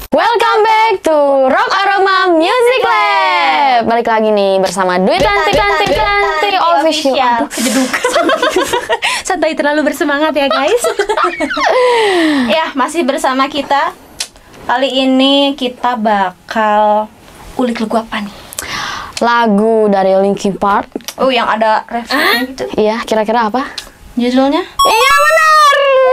Welcome back to Rock Aroma Music Lab. Balik lagi nih bersama Dwi Cantik Official. Jeduk. Santai terlalu bersemangat ya guys. Ya, masih bersama kita. Kali ini kita bakal ulik lagu apa nih? Lagu dari Linkin Park. Oh, yang ada refnya gitu. Iya, kira-kira apa? Judulnya? Iya benar.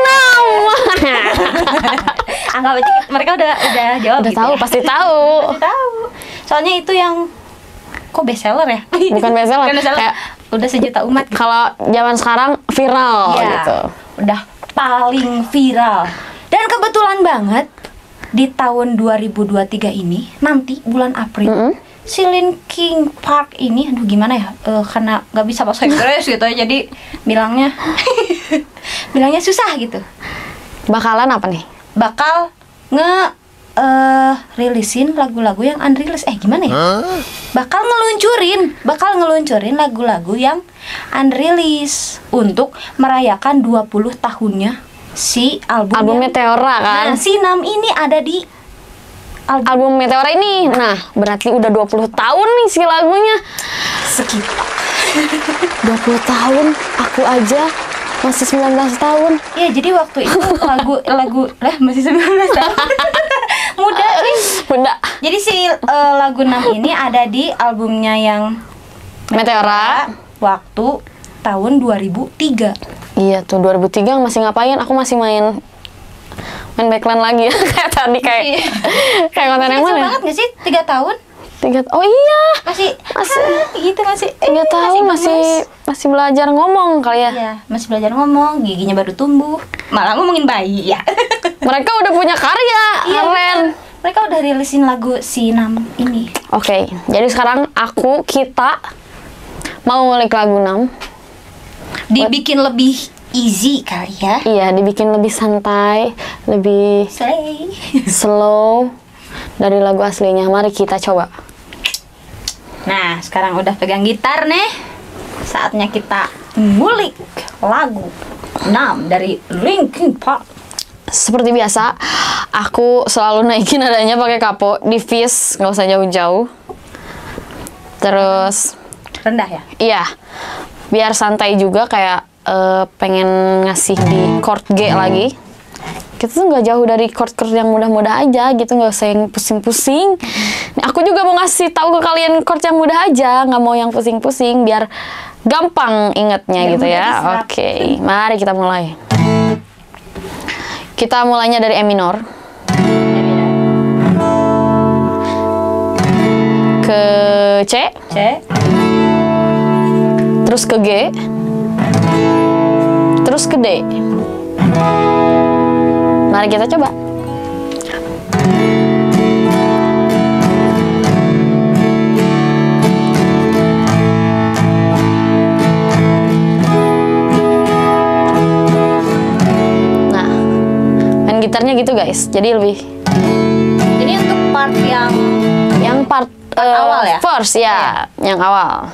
Anggap aja mereka udah jawab. Udah gitu tahu, ya? pasti tahu. Pasti tahu. Soalnya itu yang kok bestseller ya? Bukan bestseller. Bukan bestseller. Kayak Udah sejuta umat. Gitu. kalau zaman sekarang viral Iya, gitu. udah paling viral. Dan kebetulan banget di tahun 2023 ini, nanti bulan April, si Linkin Park ini, aduh gimana ya, karena nggak bisa bahasa Inggris gitu ya, jadi bilangnya bilangnya susah gitu. Bakalan apa nih? Bakal rilisin lagu-lagu yang unreleased. Gimana ya? Bakal ngeluncurin lagu-lagu yang unreleased untuk merayakan 20 tahunnya si Album Meteora kan? Nah, si Nam ini ada di Album Meteora ini. Nah, berarti udah 20 tahun nih si lagunya. sekitar 20 tahun, aku aja masih 19 tahun. ya, jadi waktu itu lagu masih 19 tahun. Muda nih. Bunda. Jadi si lagu Nam ini ada di albumnya yang Meteora. waktu tahun 2003. Iya tuh 2003 masih ngapain? Aku masih main backline lagi ya. Kayak tadi kayak konten yang Kecil mana? banget gak sih? 3 tahun? 3. Oh iya. Masih gitu masih 3 tahun masih belajar ngomong kali ya. Iya, masih belajar ngomong, giginya baru tumbuh. Malah ngomongin bayi ya. Mereka udah punya karya. Iya, Keren. mereka udah rilisin lagu si Nam ini. Oke, jadi sekarang kita mau ngulik lagu 6. Dibikin lebih easy kali ya. Iya, dibikin lebih santai, lebih Slay. slow dari lagu aslinya. Mari kita coba. Nah, sekarang udah pegang gitar nih. Saatnya kita ngulik lagu 6 dari Linkin Park. Seperti biasa, aku selalu naikin nadanya pakai kapo di Fizz, nggak usah jauh-jauh. Terus, Rendah ya? iya, biar santai juga kayak pengen ngasih di chord G lagi. Kita tuh nggak jauh dari chord-chord yang mudah-mudah aja gitu, nggak usah yang pusing-pusing. Aku juga mau ngasih tahu ke kalian chord yang mudah aja, nggak mau yang pusing-pusing, biar gampang ingetnya gitu ya. Oke, mari kita mulai. Kita mulainya dari E minor. Ke C. Terus ke G. Terus ke D. Mari kita coba. Gitarnya gitu guys, jadi lebih. Jadi untuk part yang part awal ya? First ya, yang awal.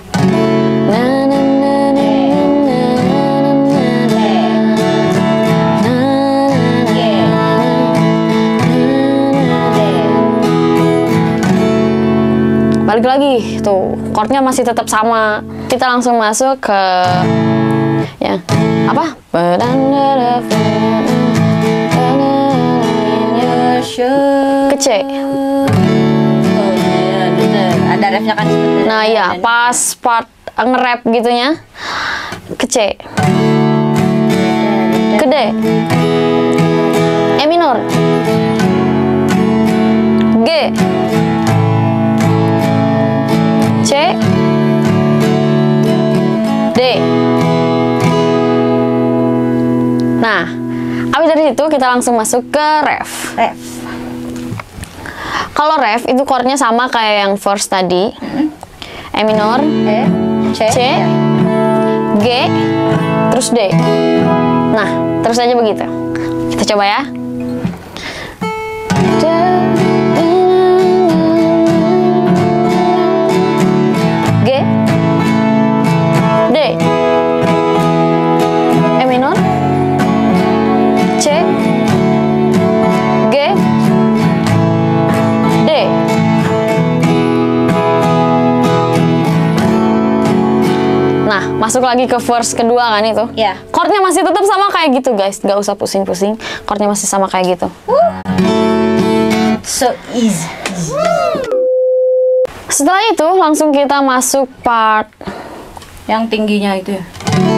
Balik lagi tuh, chordnya masih tetap sama. Kita langsung masuk ke ya apa? Ke C. Ada refnya kan. Nah iya, pas part nge-rap gitunya ke C. Ke D. E minor. G. C. D. Nah, abis dari situ kita langsung masuk ke ref. Kalau ref itu chordnya sama kayak yang first tadi. E minor, C, G, terus D. Nah, terus aja begitu. Kita coba ya. G, D, E minor, C, G, masuk lagi ke verse kedua kan itu. Ya. Chordnya masih tetap sama kayak gitu guys, gak usah pusing-pusing. Chordnya masih sama kayak gitu. So easy. Setelah itu langsung kita masuk part Yang tingginya itu ya.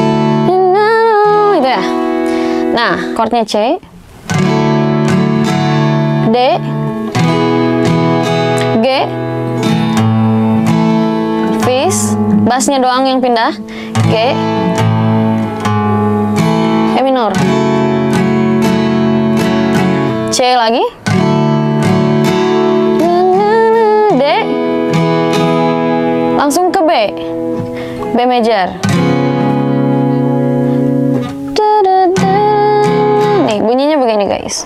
itu ya. Nah, chordnya C, D, G, Fis, bassnya doang yang pindah, G, E minor, C lagi, D, langsung ke B, B major. Nih bunyinya begini guys.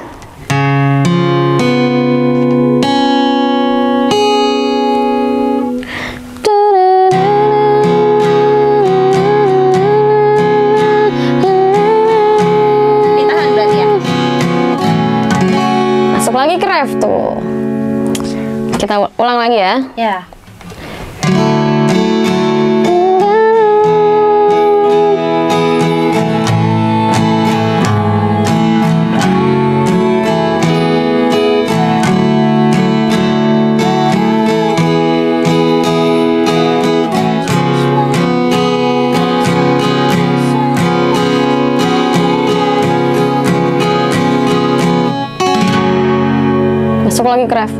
Ditahan berarti ya. Masuk lagi ke ref tuh. Kita ulang lagi ya. Ya. Masuk lagi ke ref.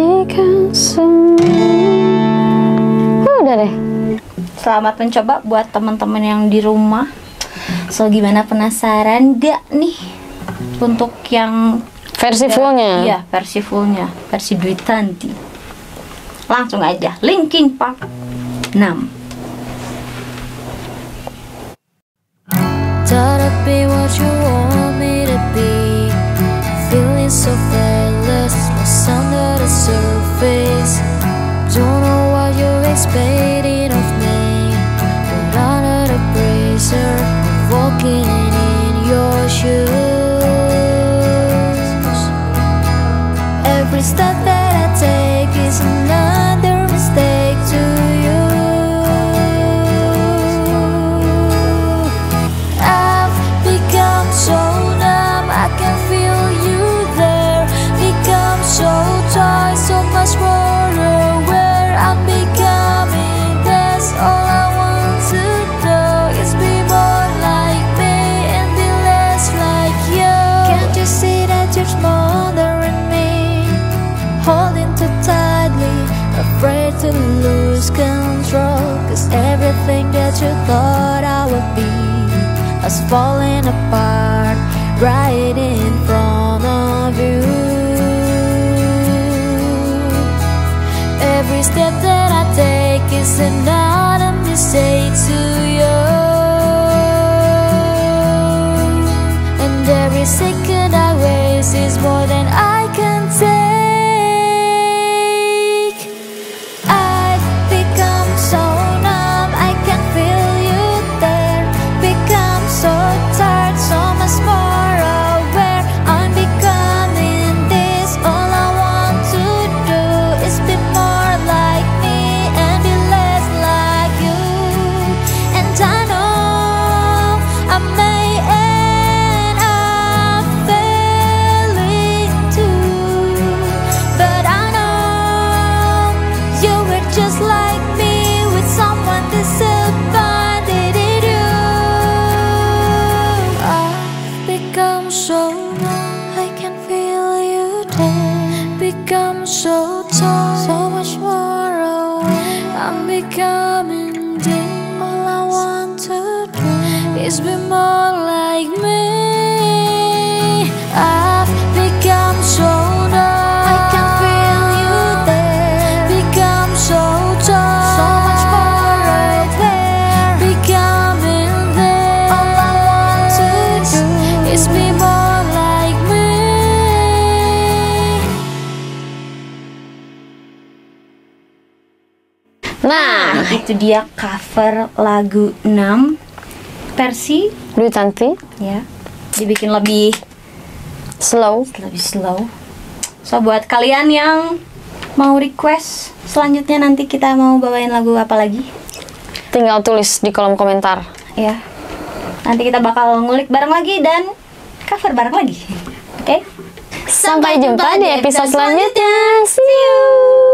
Udah deh. Selamat mencoba buat teman-teman yang di rumah. So gimana, penasaran gak nih untuk yang Versi fullnya. Iya, versi fullnya, versi Dwi Tanti. Langsung aja, Linkin Park 6. Gotta be what you want me to be. Feeling so fearless, lost under the surface. Don't know what you're expecting of me, but under the pressure of walking in your shoes. Every step that I take is another mistake to you. I've become so numb, I can feel you there. Become so tired, so much more aware. I'm becoming this. All I want to do is be more like me and be less like you. Can't you see that you're smaller than me? Holding too tightly, afraid to lose control. 'Cause everything that you thought I would be is falling apart right in front of you. Every step that I take is another mistake to you. And every second I waste is more than I can take. I've become so numb, I can feel you there. Become so tired, so much more aware. I'm becoming this. All I want to do is be more like me and be less like you. And I know I may end up failing too, but I know you were just like me with someone disappointed in you. I've become so numb, I can feel you there. Become so tired, so much more aware. I'm becoming dim. All I want to do is be more like me. I've become so numb, I can feel you there. Become so tired, so much more aware. Becoming there. All I want to do is be more like me. Nah, Itu dia cover lagu 6 versi Dwi Tanti ya. Dibikin lebih slow. slow. So buat kalian yang mau request selanjutnya nanti kita mau bawain lagu apa lagi? tinggal tulis di kolom komentar. Ya. Nanti kita bakal ngulik bareng lagi dan cover bareng lagi. Oke? Sampai jumpa di episode selanjutnya. See you.